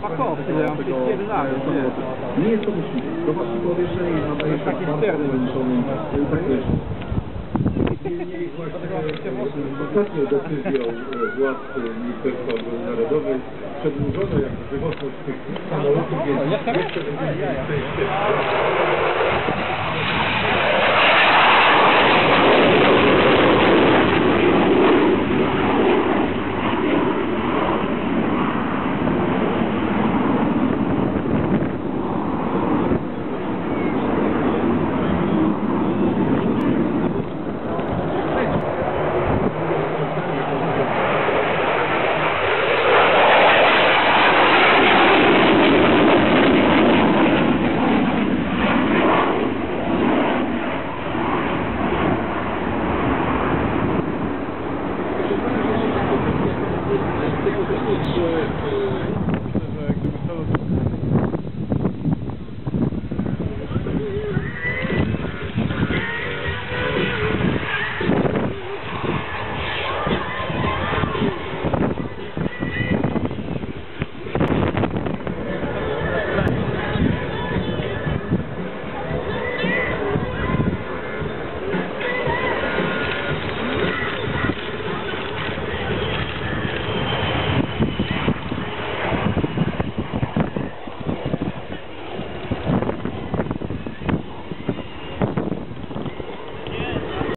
fakowcy, ja mam przyspierdalę, nie jest to możliwe. Do waszej powieszenia nadaje się taki bardzo sterny. ograniczony zakresie. Niemniej właśnie ostatnią decyzją władz Ministerstwa Obrony Narodowej przedłużono jakby żywotność tych samolotów, więc jeszcze będzie częściej.